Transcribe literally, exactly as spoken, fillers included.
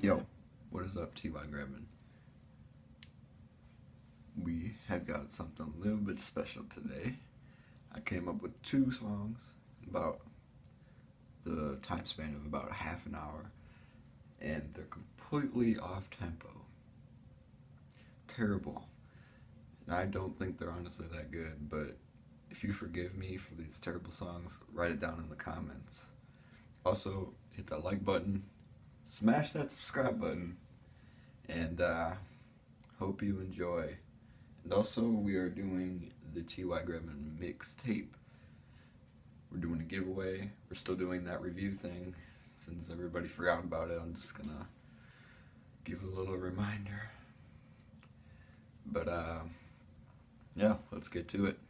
Yo, what is up, T Y Grabman? We have got something a little bit special today. I came up with two songs about the time span of about half an hour, and they're completely off tempo. Terrible. And I don't think they're honestly that good, but if you forgive me for these terrible songs, write it down in the comments. Also, hit that like button, smash that subscribe button, and uh, hope you enjoy. And also, we are doing the T Y Grabman mixtape. We're doing a giveaway. We're still doing that review thing. Since everybody forgot about it, I'm just gonna give a little reminder. But, uh, yeah, let's get to it.